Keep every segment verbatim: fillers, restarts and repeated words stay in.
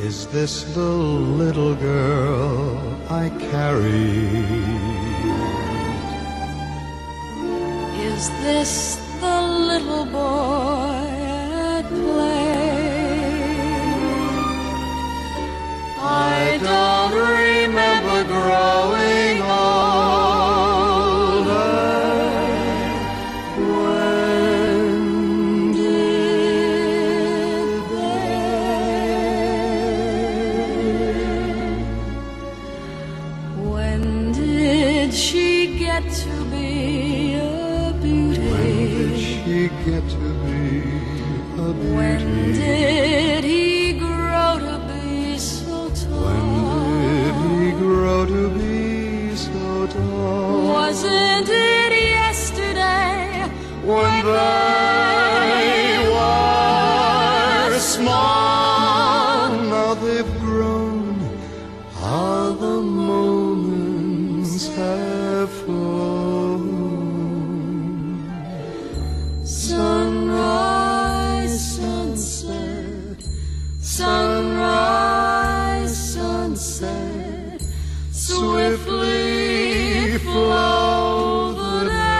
Is this the little girl I carried? Is this the little boy at play? I don't remember growing older. When did they? When did she get to be a beauty? When did she get to be a beauty? When did he grow to be so tall? When did he grow to be so tall? Wasn't it yesterday When they were small? Now they've grown. How the moments have flown. Sunrise, sunset, sunrise, sunset, swiftly flow the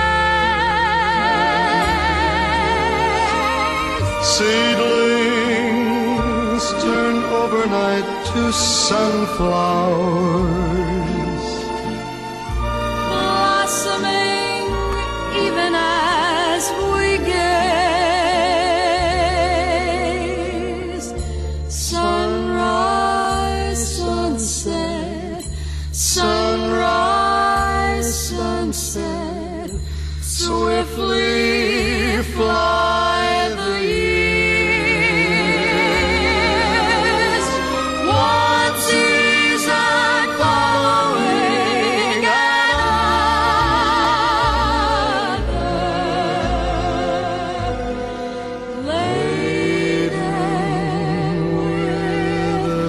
days. Seedlings turn overnight to sunflowers, Blossoming even as we gaze. Sunrise, sunset, sunrise, sunset, swiftly fly the years. One season following another, laden with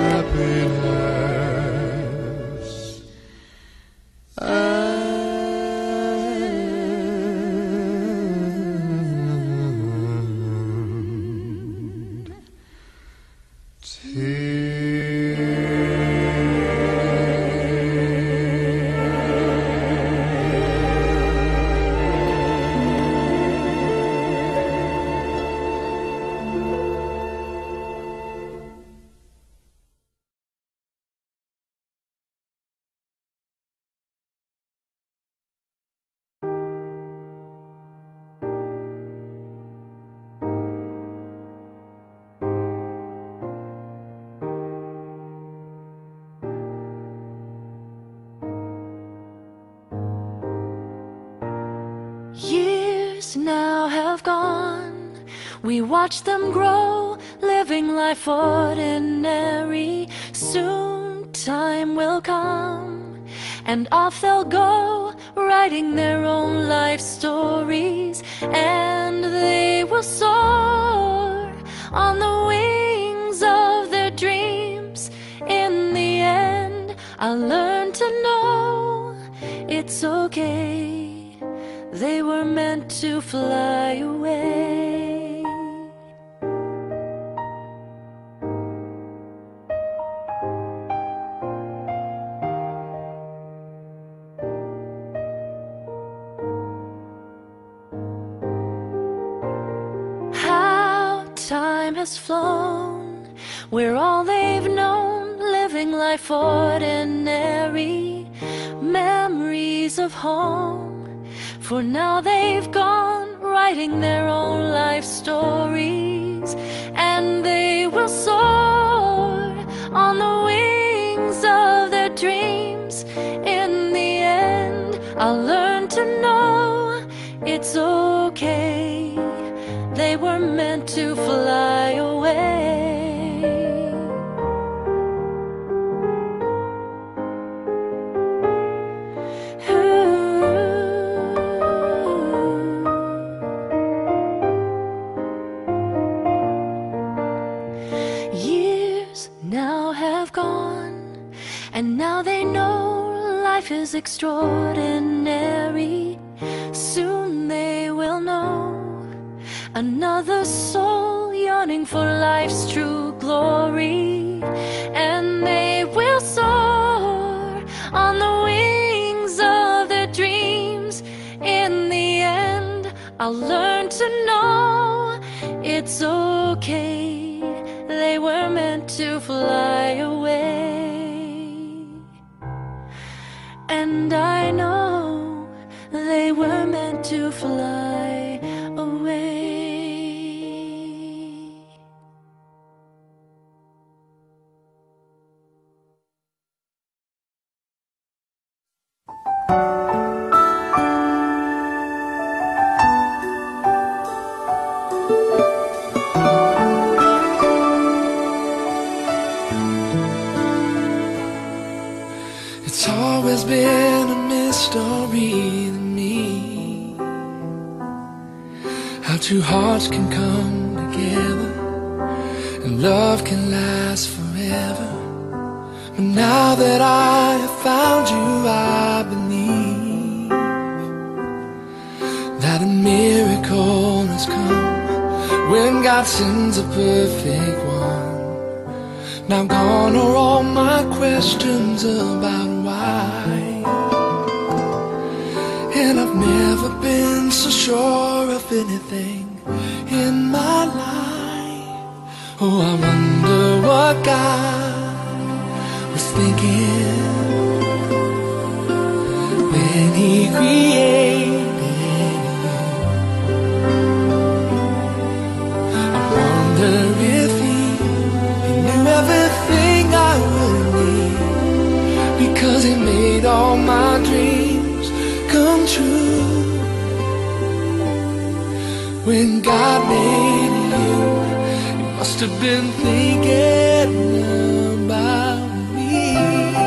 happiness. And years now have gone. We watch them grow, living life ordinary. Soon time will come, and off they'll go, writing their own life stories. And they will soar on the wings of their dreams. In the end, I'll learn to know it's okay. They were meant to fly away. How time has flown, we're all they've known, living life ordinary. Memories of home, for now they've gone, writing their own life stories. And they will soar on the wings of their dreams. In the end, I'll learn to know it's okay. They were meant to fly away. And now they know life is extraordinary. Soon they will know another soul young yearning for life's true glory, and they will soar on the wings of their dreams. In the end, I'll learn to know it's okay, they were meant to fly away. And I know they were meant to fly away. It's always been a mystery to me how two hearts can come together and love can last forever. But now that I have found you, I believe that a miracle has come when God sends a perfect one. Now gone are all my questions about why, and I've never been so sure of anything in my life. Oh, I wonder what God was thinking when He created you. I wonder if He knew everything I would need, because He made all my dreams come true. When God made you, He must have been thinking about me.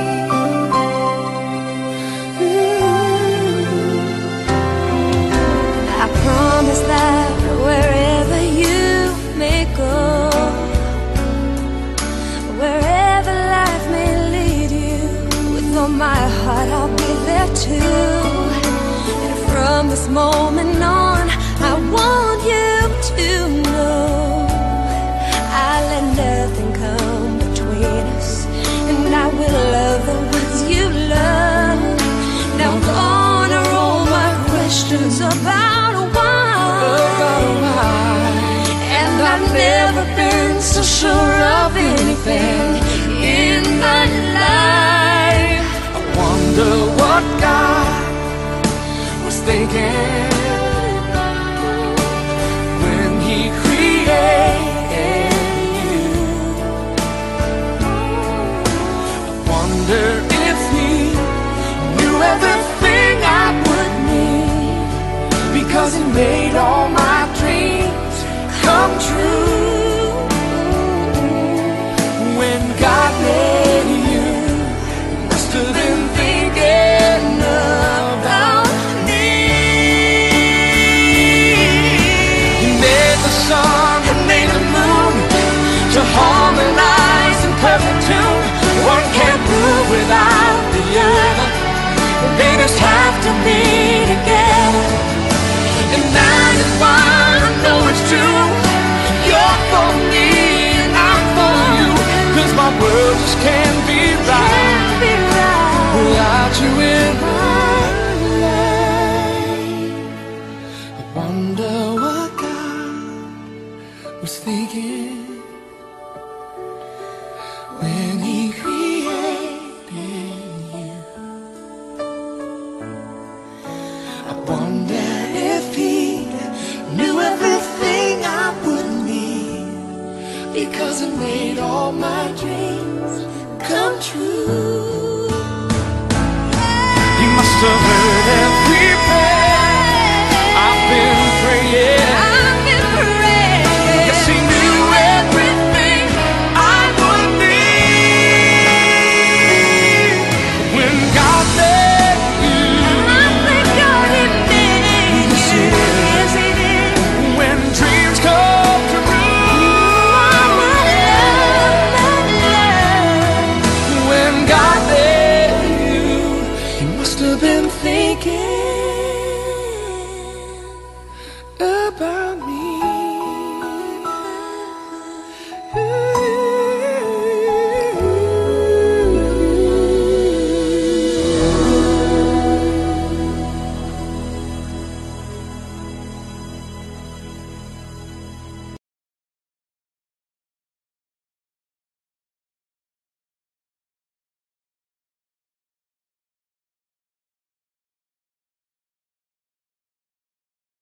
I promise that wherever you may go, wherever life may lead you, with all my heart I'll be there too. And from this moment on, I want you to know I let nothing come between us, and I will love the ones you love. Now gone are all my questions about why, About why. and I've never been so sure of anything in my life. I wonder what God was thinking when He created you. I wonder if He knew everything I would need, because He made all my dreams come true. When God made you, He must have been thinking about me. He made the sun and made the moon to harmonize in perfect tune. One can't move without the other, they just have to be together. And that is why I know it's true. You're for me and I'm for you, 'cause my world just can't be right without you in my life. I wonder what God was thinking when He created you. I wonder if He knew everything I would need, because He made all my dreams come true. He must have heard every prayer I've been praying. I've been praying. Yes, He knew everything I would need. When God made you, I thank God He did. Yes, He did. Yes, He did. when dreams come true, My love, my love. when God made you, He must have been thinking about me.